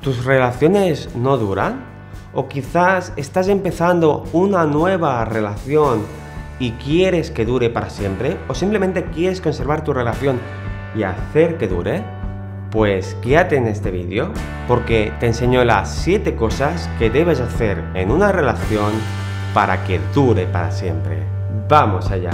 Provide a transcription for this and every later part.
¿Tus relaciones no duran? ¿O quizás estás empezando una nueva relación y quieres que dure para siempre? ¿O simplemente quieres conservar tu relación y hacer que dure? Pues quédate en este vídeo porque te enseño las 7 cosas que debes hacer en una relación para que dure para siempre. ¡Vamos allá!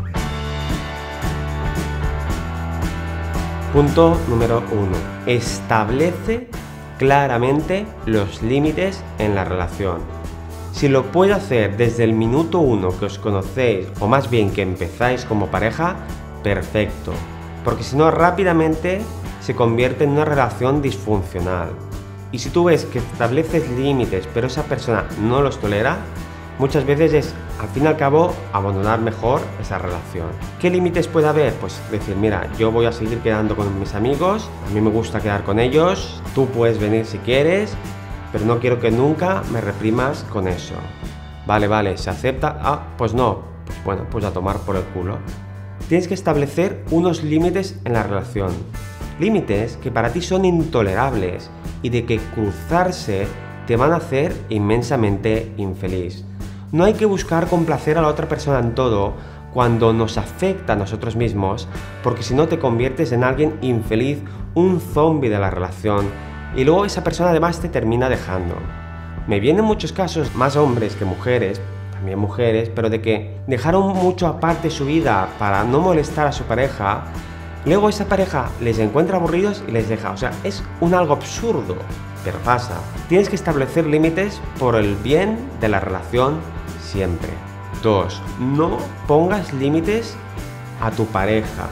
Punto número 1. Establece claramente los límites en la relación. Si lo puedes hacer desde el minuto 1 que os conocéis, o más bien que empezáis como pareja, perfecto. Porque si no, rápidamente se convierte en una relación disfuncional. Y si tú ves que estableces límites, pero esa persona no los tolera, muchas veces es, al fin y al cabo, abandonar mejor esa relación. ¿Qué límites puede haber? Pues decir, mira, yo voy a seguir quedando con mis amigos, a mí me gusta quedar con ellos, tú puedes venir si quieres, pero no quiero que nunca me reprimas con eso. Vale, ¿se acepta? Ah, pues no. Pues bueno, pues a tomar por el culo. Tienes que establecer unos límites en la relación. Límites que para ti son intolerables y de que cruzarse te van a hacer inmensamente infeliz. No hay que buscar complacer a la otra persona en todo cuando nos afecta a nosotros mismos, porque si no te conviertes en alguien infeliz, un zombie de la relación, y luego esa persona además te termina dejando. Me vienen muchos casos, más hombres que mujeres, también mujeres, pero de que dejaron mucho aparte su vida para no molestar a su pareja, luego esa pareja les encuentra aburridos y les deja. O sea, es algo absurdo, pero pasa. Tienes que establecer límites por el bien de la relación siempre. 2. No pongas límites a tu pareja,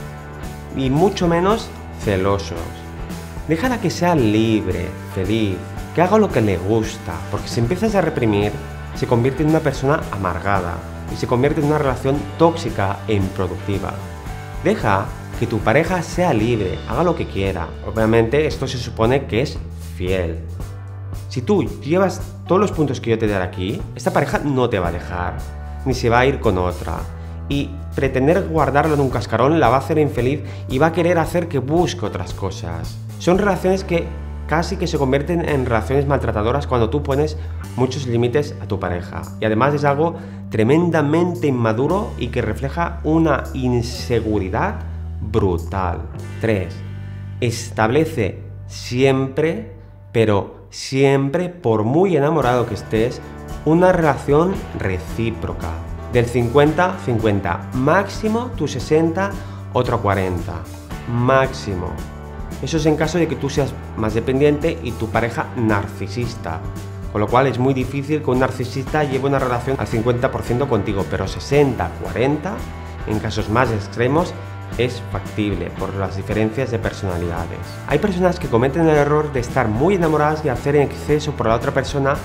y mucho menos celosos. Déjala que sea libre, feliz, que haga lo que le gusta, porque si empiezas a reprimir, se convierte en una persona amargada y se convierte en una relación tóxica e improductiva. Deja que tu pareja sea libre, haga lo que quiera. Obviamente esto se supone que es fiel. Si tú llevas todos los puntos que yo te daré aquí, esta pareja no te va a dejar, ni se va a ir con otra. Y pretender guardarlo en un cascarón la va a hacer infeliz y va a querer hacer que busque otras cosas. Son relaciones que casi que se convierten en relaciones maltratadoras cuando tú pones muchos límites a tu pareja. Y además es algo tremendamente inmaduro y que refleja una inseguridad brutal. 3. Establece siempre, pero siempre, por muy enamorado que estés, una relación recíproca. Del 50-50. Máximo tu 60, otro 40. Máximo. Eso es en caso de que tú seas más dependiente y tu pareja narcisista. Con lo cual es muy difícil que un narcisista lleve una relación al 50% contigo, pero 60-40, en casos más extremos, es factible por las diferencias de personalidades. Hay personas que cometen el error de estar muy enamoradas y hacer en exceso por la otra persona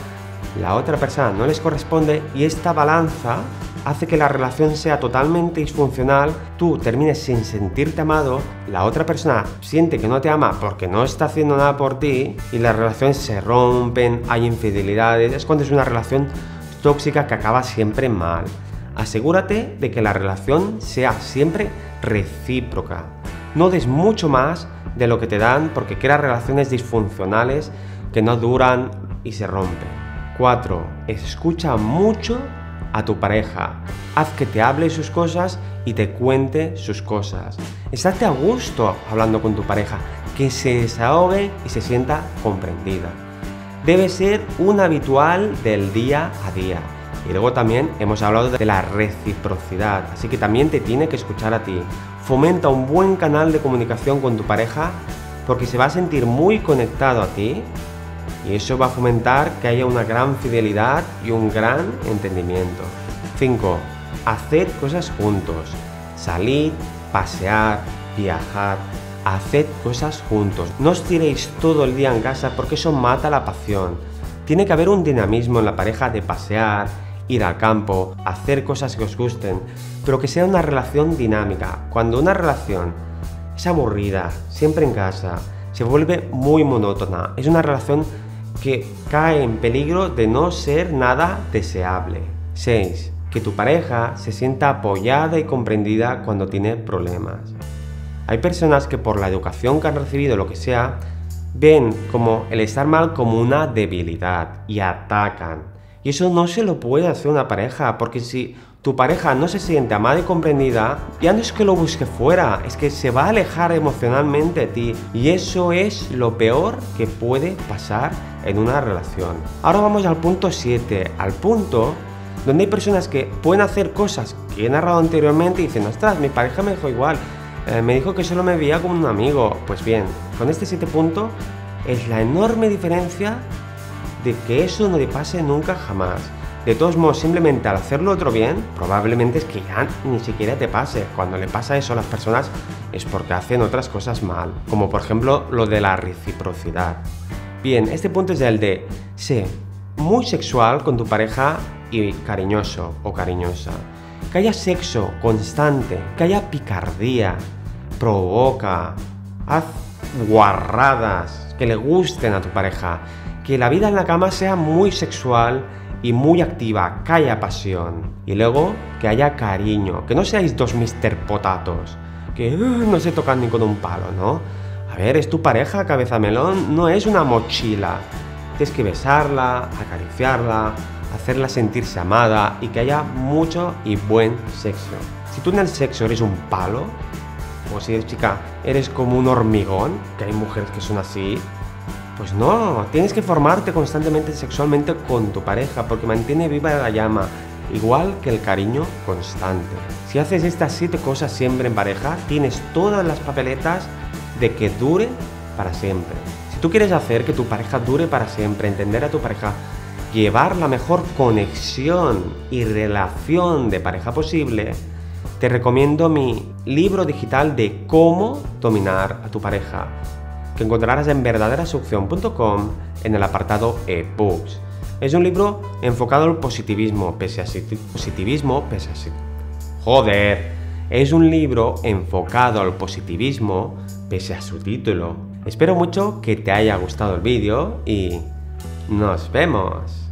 no les corresponde, y esta balanza hace que la relación sea totalmente disfuncional, tú termines sin sentirte amado, la otra persona siente que no te ama porque no está haciendo nada por ti y las relaciones se rompen, hay infidelidades, es cuando es una relación tóxica que acaba siempre mal. Asegúrate de que la relación sea siempre recíproca. No des mucho más de lo que te dan porque creas relaciones disfuncionales que no duran y se rompen. 4. Escucha mucho a tu pareja. Haz que te hable sus cosas y te cuente sus cosas. Estate a gusto hablando con tu pareja, que se desahogue y se sienta comprendida. Debe ser un habitual del día a día. Y luego también hemos hablado de la reciprocidad, así que también te tiene que escuchar a ti. Fomenta un buen canal de comunicación con tu pareja porque se va a sentir muy conectado a ti y eso va a fomentar que haya una gran fidelidad y un gran entendimiento. 5. Haced cosas juntos. Salid, pasear, viajar. Haced cosas juntos. No os tiréis todo el día en casa porque eso mata la pasión. Tiene que haber un dinamismo en la pareja de pasear, ir al campo, hacer cosas que os gusten, pero que sea una relación dinámica. Cuando una relación es aburrida, siempre en casa, se vuelve muy monótona, es una relación que cae en peligro de no ser nada deseable. 6. Que tu pareja se sienta apoyada y comprendida cuando tiene problemas. Hay personas que por la educación que han recibido, lo que sea, ven como el estar mal como una debilidad y atacan. Y eso no se lo puede hacer una pareja, porque si tu pareja no se siente amada y comprendida, ya no es que lo busque fuera, es que se va a alejar emocionalmente de ti. Y eso es lo peor que puede pasar en una relación. Ahora vamos al punto 7, al punto donde hay personas que pueden hacer cosas que he narrado anteriormente y dicen, ostras, mi pareja me dejó igual, me dijo que solo me veía como un amigo. Pues bien, con este 7 punto es la enorme diferencia de que eso no le pase nunca jamás. De todos modos, simplemente al hacerlo otro bien, probablemente es que ya ni siquiera te pase. Cuando le pasa eso a las personas es porque hacen otras cosas mal, como por ejemplo lo de la reciprocidad. Bien, este punto es el de sé muy sexual con tu pareja y cariñoso o cariñosa. Que haya sexo constante, que haya picardía, provoca, haz guarradas que le gusten a tu pareja. Que la vida en la cama sea muy sexual y muy activa, que haya pasión. Y luego que haya cariño, que no seáis dos Mr. Potatos, que no se tocan ni con un palo, ¿no? A ver, es tu pareja, cabeza melón, no es una mochila. Tienes que besarla, acariciarla, hacerla sentirse amada y que haya mucho y buen sexo. Si tú en el sexo eres un palo, o si eres chica, eres como un hormigón, que hay mujeres que son así, pues no, tienes que formarte constantemente sexualmente con tu pareja porque mantiene viva la llama, igual que el cariño constante. Si haces estas 7 cosas siempre en pareja, tienes todas las papeletas de que dure para siempre. Si tú quieres hacer que tu pareja dure para siempre, entender a tu pareja, llevar la mejor conexión y relación de pareja posible, te recomiendo mi libro digital de cómo dominar a tu pareja, que encontrarás en verdaderaseducción.com en el apartado ebooks. Es un libro enfocado al positivismo, Es un libro enfocado al positivismo pese a su título. Espero mucho que te haya gustado el vídeo y nos vemos.